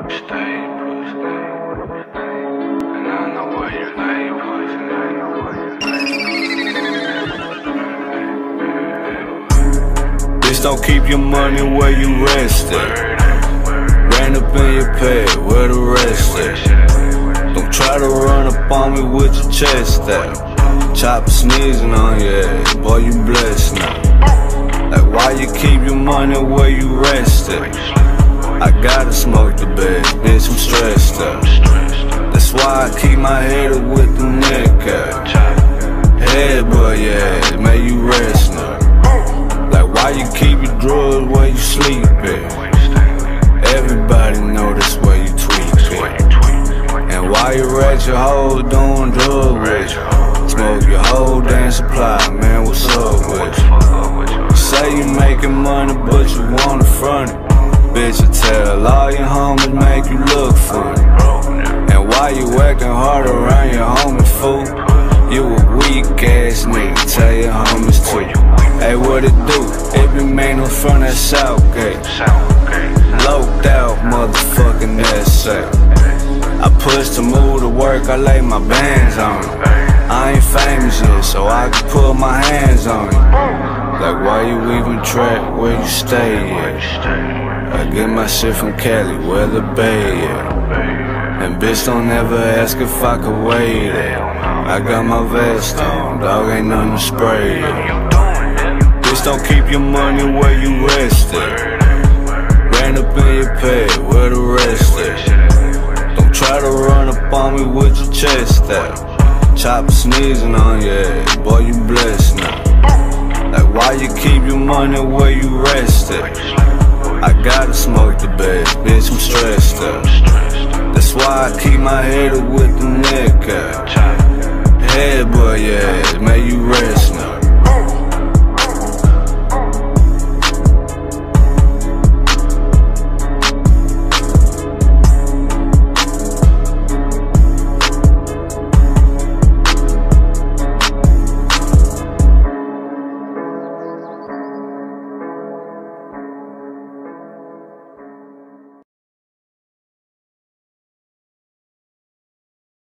Bitch, don't keep your money where you rested. Ran up in your pay, where the rest at? Don't try to run up on me with your chest out. Chopper sneezing on your ass, boy, you blessed now. Like, why you keep your money where you rested? I gotta smoke the bag, bitch, I'm stressed out. That's why I keep my head up with the neck out. Head, boy, yeah, may you rest now. Like, why you keep your drugs where you sleep at? Everybody know that's where you tweak at. And why you rat your hoe doing drug with you? Smoke your whole damn supply, man, what's up with you? You say you making money, but you wanna front it. Bitch, you tell all your homies make you look funny. And why you acting hard around your homies, fool? You a weak ass nigga, tell your homies too. Hey, what it do? It be made from that Southgate. Loped out, motherfucking SA. I push to move to work, I lay my bands on it. I ain't famous yet, so I can put my hands on it. Like, why you even track where you stay at? I get my shit from Cali, where the Bay at. And bitch, don't ever ask if I could wait it. I got my vest on, dog, ain't nothing to spray it. Bitch, don't keep your money where you rested. Ran up in your pay, where the rest at? Don't try to run up on me with your chest out. Chopper sneezing on your ass, boy, you blessed now. Like, why you keep your money where you rested? I gotta smoke the bag, bitch, I'm stressed out. That's why I keep my head up with the neck out. Head, boy, yeah, may you rest now.